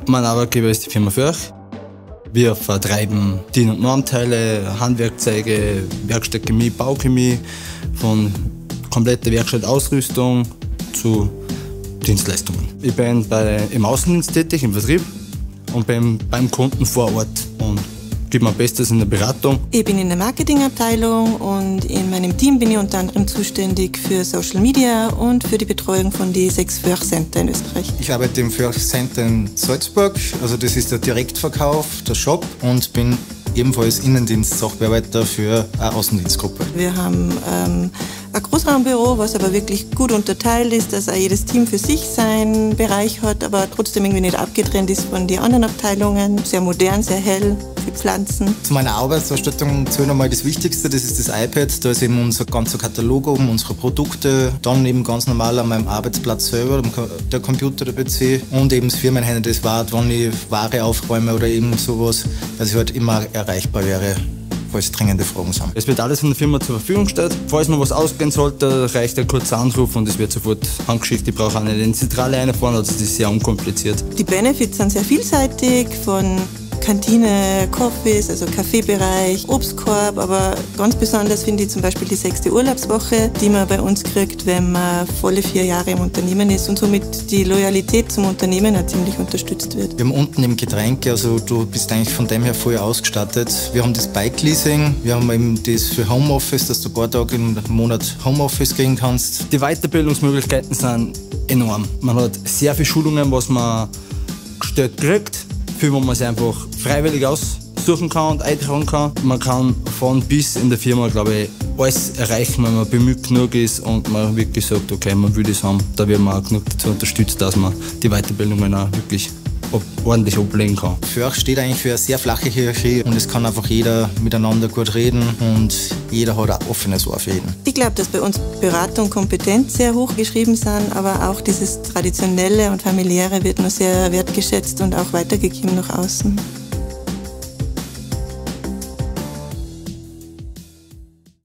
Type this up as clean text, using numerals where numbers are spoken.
Mein Arbeitgeber ist die Firma Förch. Wir vertreiben DIN- und Normteile, Handwerkzeuge, Werkstattchemie, Bauchemie, von kompletter Werkstattausrüstung zu Dienstleistungen. Ich bin im Außendienst tätig, im Vertrieb und bin beim Kunden vor Ort und gebe mein Bestes in der Beratung. Ich bin in der Marketingabteilung und in meinem Team bin ich unter anderem zuständig für Social Media und für die Betreuung von den 6 Förch Center in Österreich. Ich arbeite im Förch Center in Salzburg, also das ist der Direktverkauf, der Shop, und bin ebenfalls Innendienst-Sachbearbeiter für eine Außendienstgruppe. Wir haben ein Großraumbüro, was aber wirklich gut unterteilt ist, dass auch jedes Team für sich seinen Bereich hat, aber trotzdem irgendwie nicht abgetrennt ist von den anderen Abteilungen. Sehr modern, sehr hell, viel Pflanzen. Zu meiner Arbeitsausstattung zählt einmal das Wichtigste, das ist das iPad. Da ist eben unser ganzer Katalog oben, unsere Produkte. Dann eben ganz normal an meinem Arbeitsplatz selber, der Computer, der PC. Und eben das Firmenhandy, das war, wenn ich Ware aufräume oder irgend sowas, dass ich halt immer erreichbar wäre, falls dringende Fragen sind. Es wird alles von der Firma zur Verfügung gestellt. Falls mir was ausgehen sollte, reicht ein kurzer Anruf und es wird sofort angeschickt. Ich brauche auch nicht in die Zentrale reinfahren, also das ist sehr unkompliziert. Die Benefits sind sehr vielseitig, von Kantine, Coffees, also Kaffeebereich, Obstkorb, aber ganz besonders finde ich zum Beispiel die 6. Urlaubswoche, die man bei uns kriegt, wenn man volle 4 Jahre im Unternehmen ist und somit die Loyalität zum Unternehmen auch ziemlich unterstützt wird. Wir haben unten eben Getränke, also du bist eigentlich von dem her voll ausgestattet. Wir haben das Bike-Leasing, wir haben eben das für Homeoffice, dass du ein paar Tage im Monat Homeoffice gehen kannst. Die Weiterbildungsmöglichkeiten sind enorm. Man hat sehr viele Schulungen, was man gestellt kriegt, für wo man sich einfach freiwillig aussuchen kann und eintragen kann. Man kann von bis in der Firma, glaube ich, alles erreichen, wenn man bemüht genug ist und man wirklich sagt, okay, man will das haben. Da wird man auch genug dazu unterstützt, dass man die Weiterbildungen auch wirklich ordentlich ablegen kann. Förch steht eigentlich für eine sehr flache Hierarchie und es kann einfach jeder miteinander gut reden und jeder hat ein offenes Ohr für jeden. Ich glaube, dass bei uns Beratung und Kompetenz sehr hoch geschrieben sind, aber auch dieses Traditionelle und Familiäre wird nur sehr wertgeschätzt und auch weitergegeben nach außen.